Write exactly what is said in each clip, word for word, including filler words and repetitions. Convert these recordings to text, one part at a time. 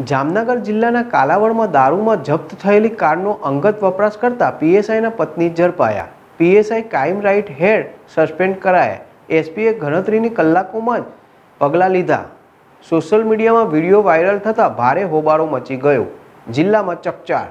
જામનગર જિલ્લાના કાલાવડમાં દારૂમાં જપ્ત થયેલી કારનો અંગત વપરાશ કરતા પીએસઆઈના પત્ની ઝડપાયા। PSI crime writer head suspend કરાયા। એસપીએ ગણતરીની કલાકોમાં જ પગલાં લીધા। સોશિયલ મીડિયામાં વિડીયો વાયરલ થતાં ભારે હોબાળો મચી ગયો। જિલ્લામાં ચકચાર।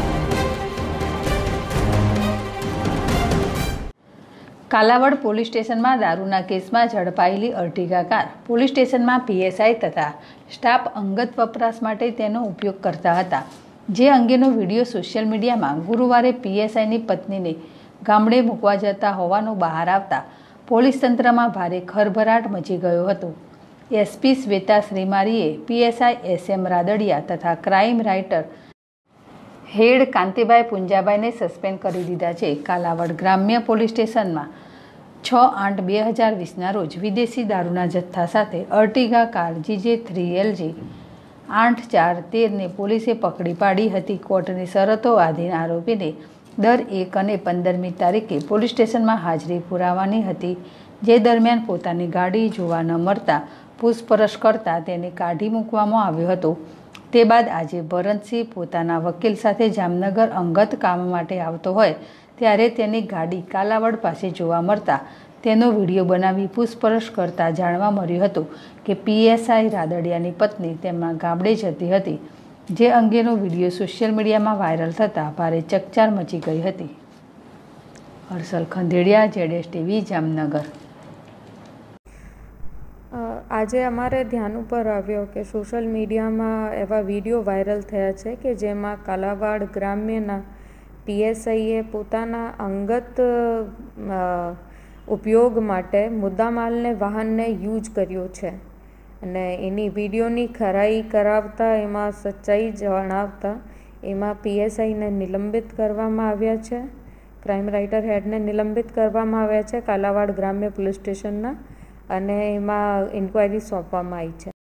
કાલાવડ પોલીસ સ્ટેશનમાં દારૂના કેસમાં ઝડપાયેલી અર્ટિગા કાર પોલીસ સ્ટેશનમાં પીએસઆઈ તથા સ્ટાફ અંગત વપરાશ માટે તેનો ઉપયોગ કરતા હતા, જે અંગેનો વિડીયો સોશિયલ મીડિયામાં ગુરુવારે પીએસઆઈની પત્નીને ગામડે મૂકવા જતા હોવાનું બહાર આવતા પોલીસ તંત્રમાં ભારે ખળભળાટ મચી ગયો હતો। એસપી શ્વેતા શ્રીમારીએ પીએસઆઈ એસ એમ રાદડિયા તથા ક્રાઇમ રાઇટર હેડ કાંતિભાઈ પુંજાભાઈને સસ્પેન્ડ કરી દીધા છે। કાલાવડ ગ્રામ્ય પોલીસ સ્ટેશનમાં છ આઠ બે હજાર વીસના રોજ વિદેશી દારૂના જથ્થા સાથે Ertiga car GJ three LG આઠ ચાર તેરને પોલીસે પકડી પાડી હતી। કોર્ટની શરતો આધીન આરોપીને દર એક અને પંદરમી તારીખે પોલીસ સ્ટેશનમાં હાજરી પુરાવાની હતી, જે દરમિયાન પોતાની ગાડી જોવા ન મળતા પૂછપરછ કરતા તેને કાઢી મૂકવામાં આવ્યો હતો। તે બાદ આજે ભરતસિંહ પોતાના વકીલ સાથે જામનગર અંગત કામ માટે આવતો હોય ત્યારે તેની ગાડી કાલાવડ પાસે જોવા મળતા તેનો વિડીયો બનાવી પૂછપરછ કરતા જાણવા મળ્યું હતું કે પીએસઆઈ રાદડિયાની પત્ની તેમના ગામડે જતી હતી, જે અંગેનો વિડીયો સોશિયલ મીડિયામાં વાયરલ થતાં ભારે ચકચાર મચી ગઈ હતી। હર્ષલ ખંડેડિયા, જેડેશ ટીવી, જામનગર। આજે અમારે ધ્યાન ઉપર આવ્યો કે સોશિયલ મીડિયામાં એવા વિડીયો વાયરલ થયા છે કે જેમાં કાલાવાડ ગ્રામ્યના પીએસઆઈએ પોતાના અંગત ઉપયોગ માટે મુદ્દામાલને વાહનને યુઝ કર્યો છે અને એની વિડીયોની ખરાઈ કરાવતા એમાં સચ્ચાઈ જણાવતા એમાં પીએસઆઈને નિલંબિત કરવામાં આવ્યા છે। ક્રાઇમ રાઇટર હેડને નિલંબિત કરવામાં આવ્યા છે કાલાવાડ ગ્રામ્ય પોલીસ સ્ટેશનના, અને એમાં ઇન્ક્વાયરી સોંપવામાં આવી છે।